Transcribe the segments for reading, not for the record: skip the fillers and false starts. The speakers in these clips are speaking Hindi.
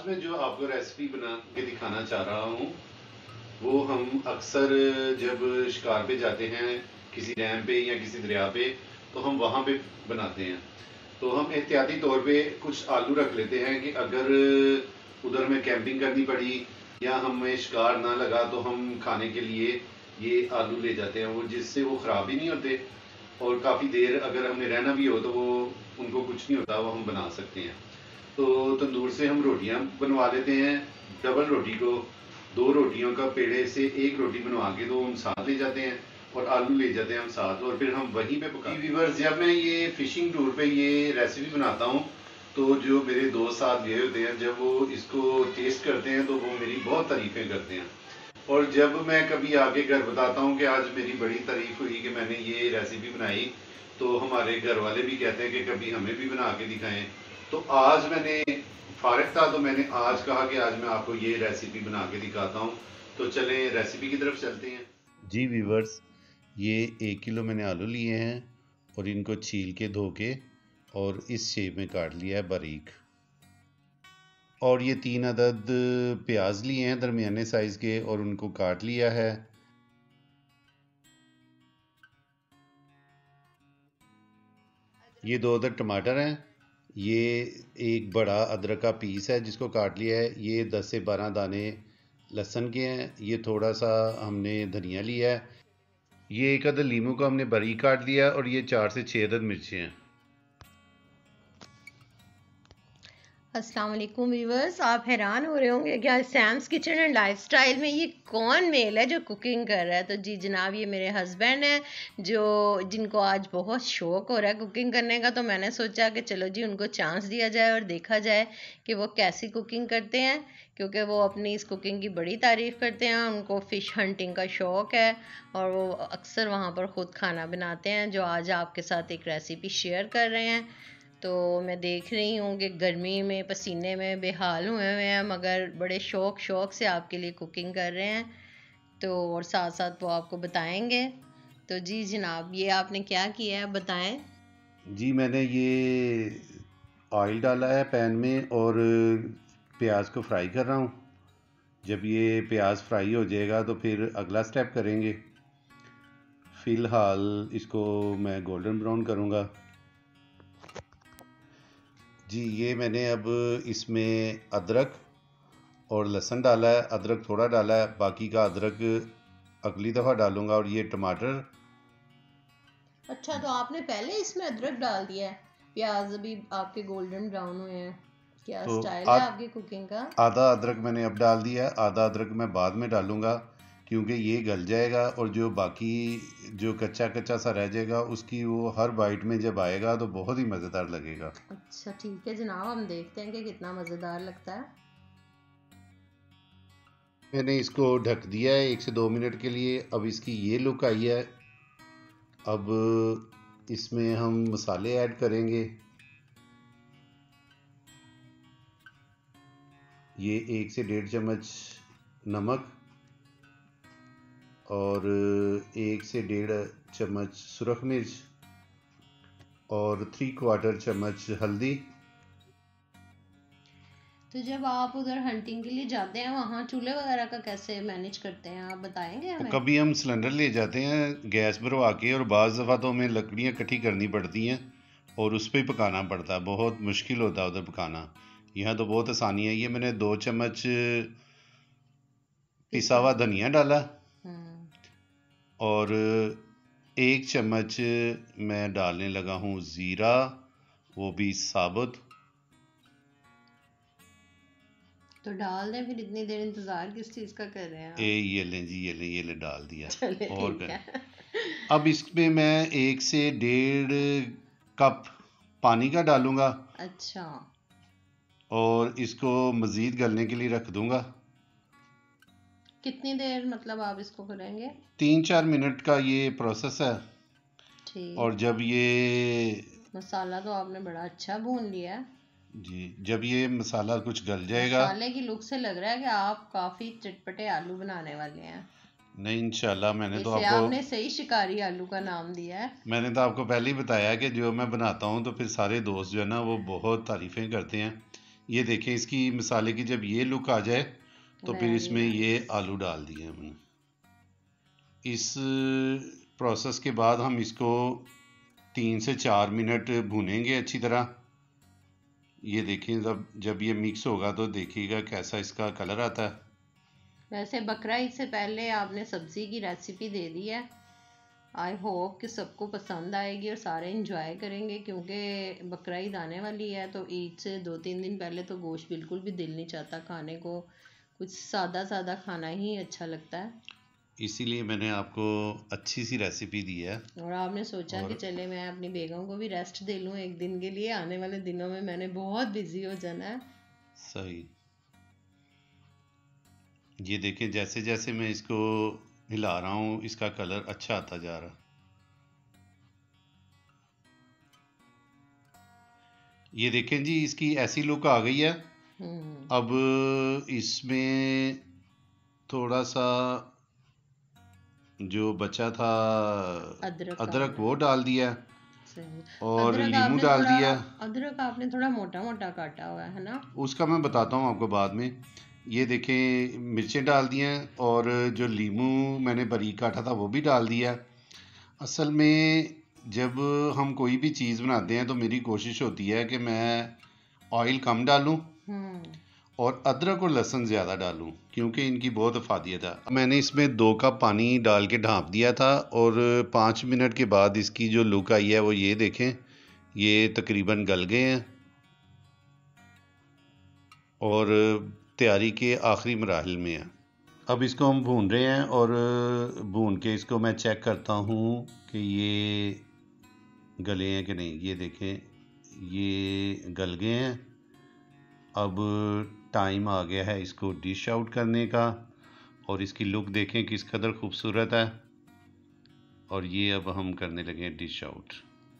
आज मैं जो आपको रेसिपी बना के दिखाना चाह रहा हूँ वो हम अक्सर जब शिकार पे जाते हैं किसी डैम पे या किसी दरिया पे तो हम वहाँ पे बनाते हैं। तो हम एहतियाती तौर पे कुछ आलू रख लेते हैं कि अगर उधर में कैंपिंग करनी पड़ी या हमें शिकार ना लगा तो हम खाने के लिए ये आलू ले जाते हैं, वो जिससे वो ख़राब भी नहीं होते और काफ़ी देर अगर हमें रहना भी हो तो वो उनको कुछ नहीं होता, वो हम बना सकते हैं। तो तंदूर से हम रोटियां बनवा लेते हैं। डबल रोटी को दो रोटियों का पेड़े से एक रोटी बनवा के तो हम साथ ले जाते हैं और आलू ले जाते हैं हम साथ, और फिर हम वहीं पे पकाते हैं। व्यूअर्स, जब मैं ये फिशिंग टूर पे ये रेसिपी बनाता हूँ तो जो मेरे दोस्त साथ गए होते हैं जब वो इसको टेस्ट करते हैं तो वो मेरी बहुत तारीफें करते हैं। और जब मैं कभी आगे घर बताता हूँ कि आज मेरी बड़ी तारीफ हुई कि मैंने ये रेसिपी बनाई, तो हमारे घर वाले भी कहते हैं कि कभी हमें भी बना के दिखाएं। तो आज मैंने फारिग था तो मैंने आज कहा कि आज मैं आपको ये रेसिपी बना के दिखाता हूँ। तो चलें रेसिपी की तरफ चलते हैं। जी व्यूवर्स, ये 1 किलो मैंने आलू लिए हैं और इनको छील के धो के और इस शेप में काट लिया है बारीक। और ये 3 अदद प्याज लिए हैं दरमियाने साइज़ के और उनको काट लिया है। ये 2 अदद टमाटर हैं। ये एक बड़ा अदरक का पीस है जिसको काट लिया है। ये 10 से 12 दाने लहसुन के हैं। ये थोड़ा सा हमने धनिया लिया है। ये 1 अदद लीमू को हमने बारीक काट लिया और ये 4 से 6 अदद मिर्चें हैं। अस्सलाम वालेकुम व्यूवर्स, आप हैरान हो रहे होंगे क्या सैम्स किचन एंड लाइफस्टाइल में ये कौन मेल है जो कुकिंग कर रहा है। तो जी जनाब, ये मेरे हस्बैंड हैं जो जिनको आज बहुत शौक हो रहा है कुकिंग करने का। तो मैंने सोचा कि चलो जी उनको चांस दिया जाए और देखा जाए कि वो कैसी कुकिंग करते हैं, क्योंकि वो अपनी इस कुकिंग की बड़ी तारीफ़ करते हैं। उनको फ़िश हंटिंग का शौक़ है और वो अक्सर वहाँ पर ख़ुद खाना बनाते हैं, जो आज आपके साथ एक रेसिपी शेयर कर रहे हैं। तो मैं देख रही हूँ कि गर्मी में पसीने में बेहाल हुए हुए हैं, मगर बड़े शौक़ से आपके लिए कुकिंग कर रहे हैं। तो और साथ साथ वो आपको बताएंगे। तो जी जनाब, ये आपने क्या किया है बताएं। जी मैंने ये ऑयल डाला है पैन में और प्याज को फ्राई कर रहा हूँ। जब ये प्याज फ्राई हो जाएगा तो फिर अगला स्टेप करेंगे। फ़िलहाल इसको मैं गोल्डन ब्राउन करूँगा। जी ये मैंने अब इसमें अदरक और लहसुन डाला है। अदरक थोड़ा डाला है, बाकी का अदरक अगली दफ़ा डालूंगा। और ये टमाटर। अच्छा, तो आपने पहले इसमें अदरक डाल दिया है? प्याज अभी आपके गोल्डन ब्राउन हुए हैं। क्या तो स्टाइल है आपकी कुकिंग का? आधा अदरक मैंने अब डाल दिया है, आधा अदरक मैं बाद में डालूंगा क्योंकि ये गल जाएगा और जो बाकी जो कच्चा कच्चा सा रह जाएगा उसकी वो हर बाइट में जब आएगा तो बहुत ही मज़ेदार लगेगा। अच्छा ठीक है जनाब, हम देखते हैं कि कितना मज़ेदार लगता है। मैंने इसको ढक दिया है 1 से 2 मिनट के लिए। अब इसकी ये लुक आई है। अब इसमें हम मसाले ऐड करेंगे। ये 1 से 1.5 चम्मच नमक और 1 से 1.5 चम्मच सुरख मिर्च और 3/4 चम्मच हल्दी। तो जब आप उधर हंटिंग के लिए जाते हैं वहाँ चूल्हे वगैरह का कैसे मैनेज करते हैं, आप बताएंगे हमें? कभी हम सिलेंडर ले जाते हैं गैस भरवा के और बाज़ दफ़ा तो हमें लकड़ियाँ इकट्ठी करनी पड़ती हैं और उस पर ही पकाना पड़ता है। बहुत मुश्किल होता है उधर पकाना। यहाँ तो बहुत आसानी है। ये मैंने 2 चम्मच पिसा हुआ धनिया डाला और 1 चम्मच मैं डालने लगा हूँ ज़ीरा, वो भी साबुत। तो डाल दें, फिर इतनी देर इंतजार किस चीज़ का कर रहे हैं आप? ये लें जी, ये लें डाल दिया। और अब इसमें मैं 1 से 1.5 कप पानी का डालूंगा। अच्छा। और इसको मज़ीद गलने के लिए रख दूंगा। कितनी देर मतलब आप इसको करेंगे? 3-4 मिनट का ये प्रोसेस है। ठीक। और जब ये मसाला तो आपने बड़ा अच्छा भून लिया है जी, जब ये मसाला कुछ गल जाएगा। मसाले की लुक से लग रहा है कि आप काफ़ी चटपटे आलू बनाने वाले हैं। नहीं इंशाल्लाह, मैंने तो आपने सही शिकारी आलू का नाम दिया है। मैंने तो आपको पहले ही बताया कि जो मैं बनाता हूँ तो फिर सारे दोस्त जो है ना वो बहुत तारीफ़ें करते हैं ये देखें, इसकी मसाले की जब ये लुक आ जाए तो फिर वेरी इसमें ये नाइस। आलू डाल दिए हमने। इस प्रोसेस के बाद हम इसको 3 से 4 मिनट भूनेंगे अच्छी तरह। ये देखें, जब ये मिक्स होगा तो देखिएगा कैसा इसका कलर आता है। वैसे बकरा ईद से पहले आपने सब्ज़ी की रेसिपी दे दी है। आई होप कि सबको पसंद आएगी और सारे इंजॉय करेंगे, क्योंकि बकरा ईद आने वाली है तो ईद से 2-3 दिन पहले तो गोश्त बिल्कुल भी दिल नहीं चाहता खाने को, कुछ सादा सादा खाना ही अच्छा लगता है। इसीलिए मैंने आपको अच्छी सी रेसिपी दी है। और आपने सोचा कि और चले मैं अपनी बेगम को भी रेस्ट दे लूँ एक दिन के लिए, आने वाले दिनों में मैंने बहुत बिजी हो जाना है। सही, ये देखें जैसे जैसे मैं इसको हिला रहा हूँ इसका कलर अच्छा आता जा रहा। ये देखें जी, इसकी ऐसी लुक आ गई है। अब इसमें थोड़ा सा जो बचा था अदरक वो डाल दिया सही। और नींबू डाल दिया। अदरक आपने थोड़ा मोटा मोटा काटा हुआ है ना? उसका मैं बताता हूँ आपको बाद में। ये देखें, मिर्चें डाल दी हैं और जो नींबू मैंने बारीक काटा था वो भी डाल दिया। असल में जब हम कोई भी चीज़ बनाते हैं तो मेरी कोशिश होती है कि मैं ऑयल कम डालूं और अदरक और लहसुन ज़्यादा डालूं, क्योंकि इनकी बहुत अफादियत है। मैंने इसमें 2 कप पानी डाल के ढाँप दिया था और 5 मिनट के बाद इसकी जो लुक आई है वो ये देखें, ये तकरीबन गल गए हैं और तैयारी के आखिरी मराहल में है। अब इसको हम भून रहे हैं और भून के इसको मैं चेक करता हूँ कि ये गले हैं कि नहीं। ये देखें, ये गल गए हैं। अब टाइम आ गया है इसको डिश आउट करने का और इसकी लुक देखें किस कदर खूबसूरत है। और ये अब हम करने लगे हैं डिश आउट।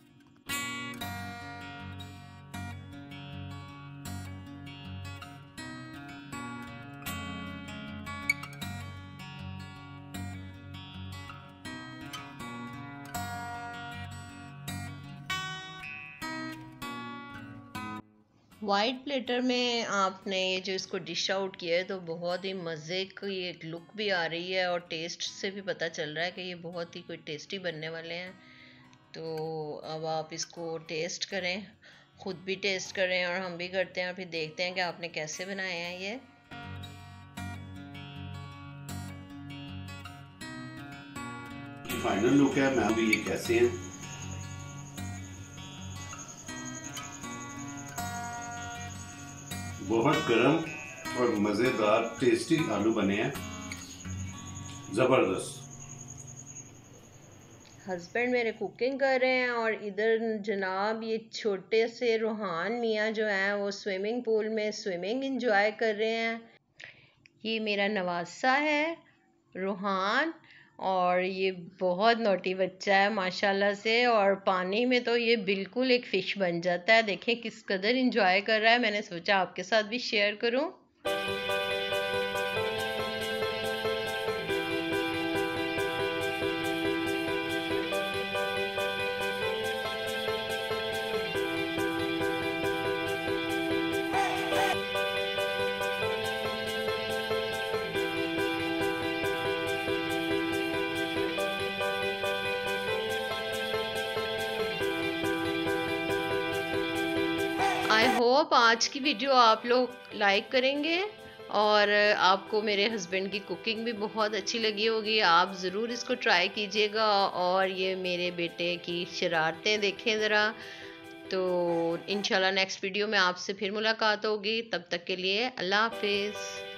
वाइट प्लेटर में आपने ये जो इसको डिश आउट किया है तो बहुत ही मज़े की एक लुक भी आ रही है और टेस्ट से भी पता चल रहा है कि ये बहुत ही कोई टेस्टी बनने वाले हैं। तो अब आप इसको टेस्ट करें, ख़ुद भी टेस्ट करें और हम भी करते हैं और फिर देखते हैं कि आपने कैसे बनाए हैं ये। फाइनल लुक है, मैं भी ये कैसे हैं। बहुत गर्म और मज़ेदार टेस्टी आलू बने हैं, ज़बरदस्त। हस्बैंड मेरे कुकिंग कर रहे हैं और इधर जनाब ये छोटे से रूहान मियाँ जो हैं वो स्विमिंग पूल में स्विमिंग एंजॉय कर रहे हैं। ये मेरा नवासा है रूहान और ये बहुत नोटी बच्चा है माशाल्लाह से, और पानी में तो ये बिल्कुल एक फ़िश बन जाता है। देखें किस कदर इंजॉय कर रहा है, मैंने सोचा आपके साथ भी शेयर करूं। आई होप आज की वीडियो आप लोग लाइक करेंगे और आपको मेरे हस्बैंड की कुकिंग भी बहुत अच्छी लगी होगी। आप ज़रूर इसको ट्राई कीजिएगा और ये मेरे बेटे की शरारतें देखें ज़रा। तो इंशाल्लाह नेक्स्ट वीडियो में आपसे फिर मुलाकात होगी, तब तक के लिए अल्लाह हाफिज़।